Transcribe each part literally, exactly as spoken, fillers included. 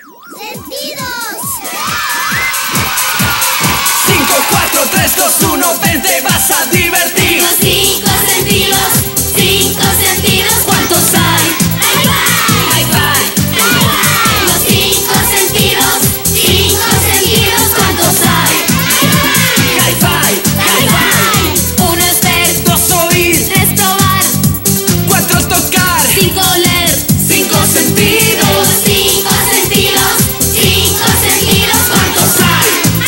¡Sentidos! cinco, cuatro, tres, dos, uno, ven, te vas a divertir. Los cinco sentidos, cinco sentidos, ¿cuántos hay? ¡Hay five! ¡Hay five! Los cinco sentidos, cinco sentidos, ¿cuántos hay? High five, ¡Hay five! Uno es ver, dos oír, tres probar, cuatro tocar, cinco oler, cinco sentidos. los cinco sentidos, cinco sentidos, ¿cuántos hay?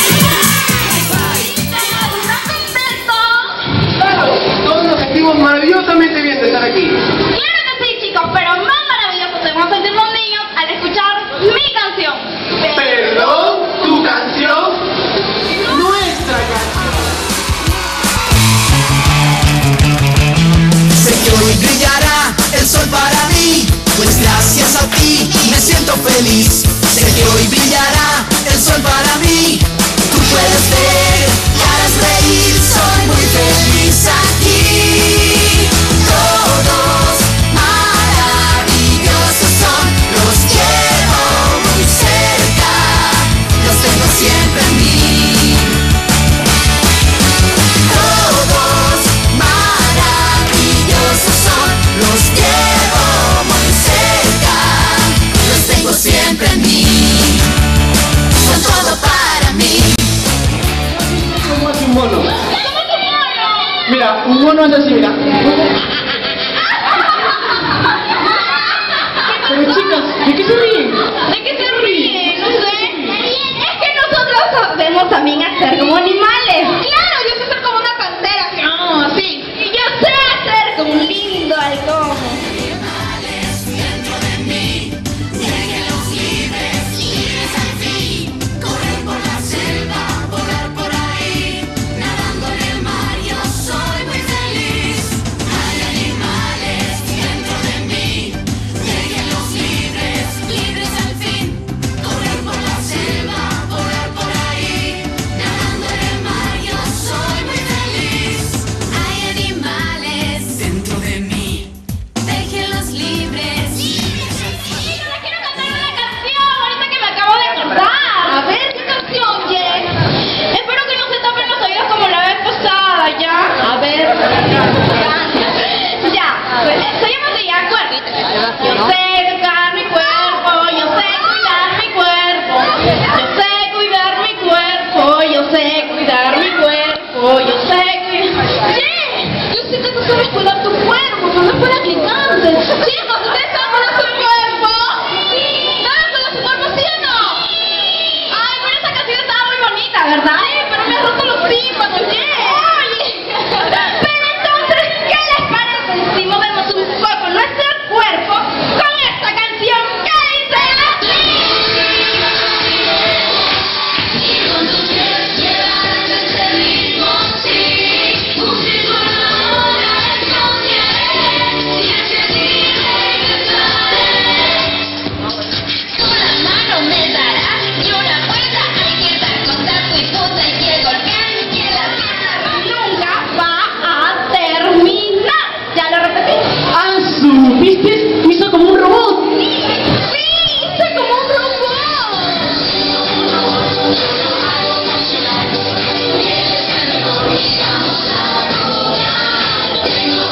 Claro, todos nos sentimos maravillosamente bien de estar aquí. Claro que sí, chicos, pero más maravilloso se van a sentir los niños al escuchar mi canción. Perdón, tu canción, nuestra canción. Sé que hoy brillará el sol para mí, pues gracias a ti me siento feliz. Sé que hoy brillará el sol para mí, tú puedes ver y harás reír, soy muy feliz aquí. Todos maravillosos son, los quiero muy cerca, los tengo siempre en mí. Todos maravillosos son, los llevo muy cerca, los tengo siempre en mí, son todo para mí. ¿Cómo hace un mono? Mira, un mono anda así, mira. Pero chicas, ¿de qué se ríen? ¿De qué se ríen? No sé. Es que nosotros sabemos también hacer como animales. Claro, yo sé hacer como una pantera. No, sí. Y yo sé hacer como un lindo halcón. Tengo